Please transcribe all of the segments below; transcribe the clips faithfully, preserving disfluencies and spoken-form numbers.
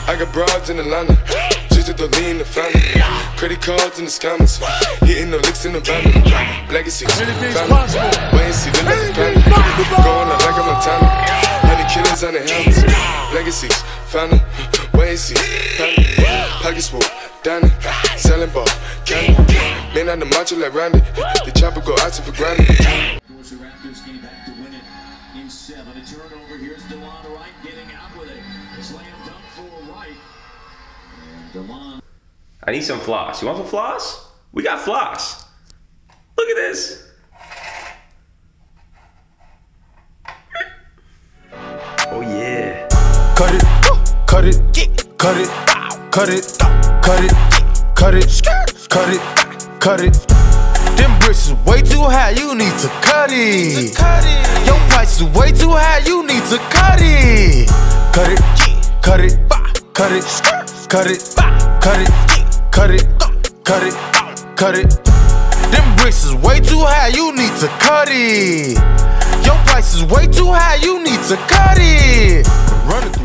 I got broads in Atlanta, just to lean the family. Credit cards in the scammers, hitting the licks in the van. Legacies, family, wait and see, they let the planet. Going out like I'm Montana, honey killers on the helmets. Legacies, family, wait and see, family. Pockets full, Danny, selling ball, candy. Man on the macho like Randy, the chopper go out to for granted. The Raptors came back to win it in seven. A turnover. Here's DeLon Wright getting out with it. Slam dunk for Wright. And DeLon. I need some floss. You want some floss? We got floss. Look at this. Oh yeah. Cut it, cut it, cut it, cut it, cut it, cut it, cut it, cut it. Them bricks is way too high, you need to cut it. Your price is way too high, you need to cut it. Cut it, cut it, cut it, cut it, cut it, cut it, cut it, cut it. Them bricks is way too high, you need to cut it. Your price is way too high, you need to cut it. Run it through.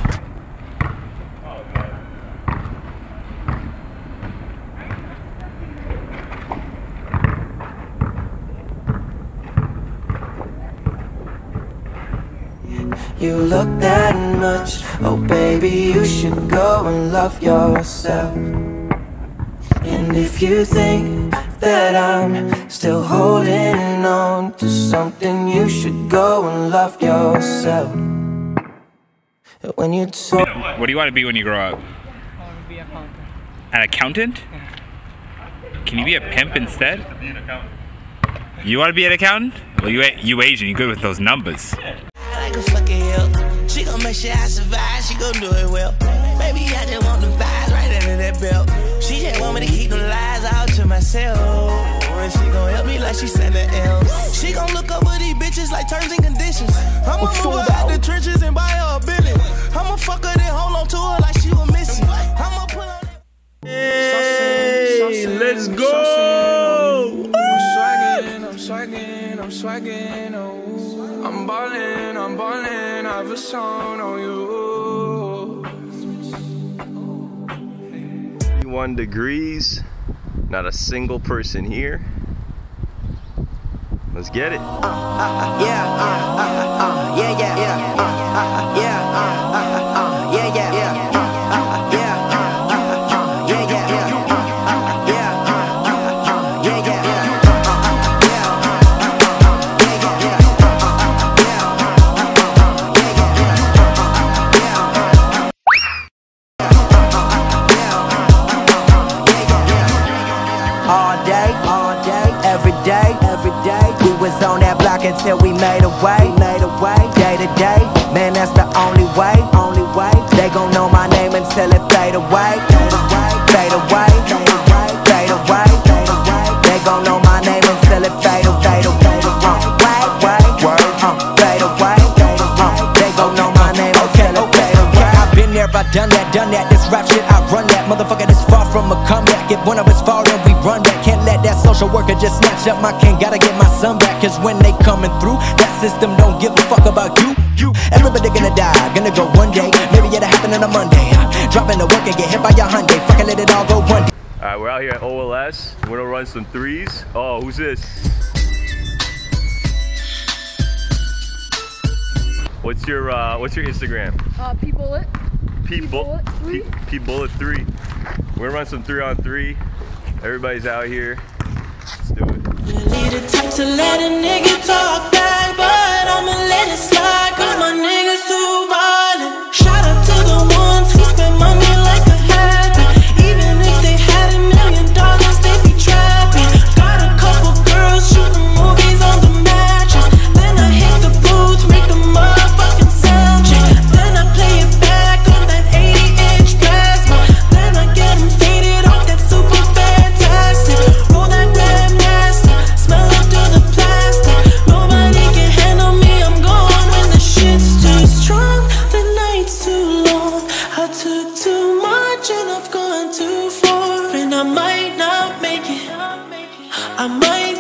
You look that much, oh baby, you should go and love yourself. And if you think that I'm still holding on to something, you should go and love yourself. When you talk. What do you want to be when you grow up? I want to be a accountant. An accountant? Can you be a pimp instead? You want to be an accountant? Well, you you Asian, you good with those numbers. Like a fucking help. She gon' make sure I survive, she gon' do it well. Maybe I just want the vibes right under that belt. She just want me to keep them lies out to myself. And she gon' help me like she sent the else. She gon' look over these bitches like terms and conditions. I'ma move her out the trenches and buy her a billion. I'ma fuck her then hold on to her like she was missing. I'ma pull on that. Hey, let's go! I'm swaggin', I'm swaggin', I'm swaggin', oh. I'm ballin', I'm ballin', I have a song on you. One degrees, not a single person here. Let's get it. Uh, uh, uh, yeah, uh, uh, uh, yeah, yeah, yeah, uh, uh, yeah, uh, uh, uh, yeah, yeah, yeah, uh, uh, yeah, uh, uh, yeah, yeah, yeah, uh, yeah, yeah, yeah, uh, uh, yeah, yeah, yeah, yeah, yeah. All day, all day, every day, every day. We was on that block until we made a way, made a way. Day to day, man, that's the only way, only way. They gon' know my name until it fade away, fade away, fade away, fade away, fade away, fade away. They gon' know my name until it fade away, fade away, way, way, uh, fade away, fade away. They gon' know my name until it fade away. I've been there, I've done that, done that. This rap shit, I run that. Motherfucker, this far from a comeback. If one of us fall, then we run back. Can't let that social worker just snatch up my king. Gotta get my son back. Cause when they coming through, that system don't give a fuck about you. You, everybody gonna die, gonna go one day. Maybe it'll happen on a Monday. Dropping the work and get hit by your Hyundai. Fucking let it all go one day. Alright, we're out here at O L S. We're gonna run some threes. Oh, who's this? What's your uh, what's your Instagram? Uh, P Bullet. P Bullet three. P Bullet three. We're gonna run some three on three. Everybody's out here. Let's do it. Really the type to let a nigga talk back, but I'ma let it slide, cause my niggas too violent. Shout out to the ones who spend money like a habit. Even if they had a million dollars, they be trapping. Got a couple girls shooting movies on the mattress. Then I hit the booth, make the motherfucking sound check. Then I play it back on that eighty inch plasma. Then I get them faded off that super fantastic. Roll that grandmaster, smell it through the plastic. Nobody can handle me, I'm gone when the shit's too strong. The night's too long, I took too much and I've gone too far. And I might not make it, I might